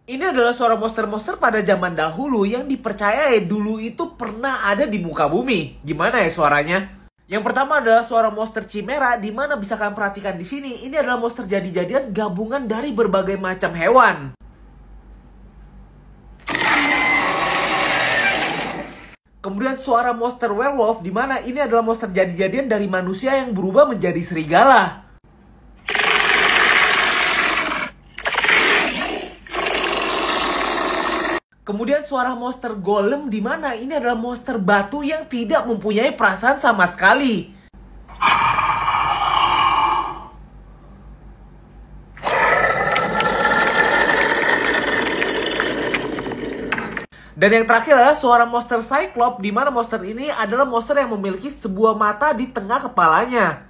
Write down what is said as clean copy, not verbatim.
Ini adalah suara monster-monster pada zaman dahulu yang dipercaya dulu itu pernah ada di muka bumi. Gimana ya suaranya? Yang pertama adalah suara monster chimera, di mana bisa kalian perhatikan di sini. Ini adalah monster jadi-jadian gabungan dari berbagai macam hewan. Kemudian suara monster werewolf, di mana ini adalah monster jadi-jadian dari manusia yang berubah menjadi serigala. Kemudian suara monster golem, di mana ini adalah monster batu yang tidak mempunyai perasaan sama sekali. Dan yang terakhir adalah suara monster cyclops, di mana monster ini adalah monster yang memiliki sebuah mata di tengah kepalanya.